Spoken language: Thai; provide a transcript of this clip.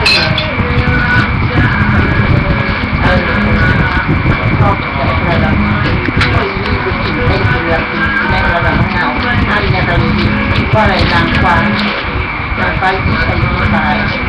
ว่าอะไรนางฟ้านางฟ้าที่ใช้ตาย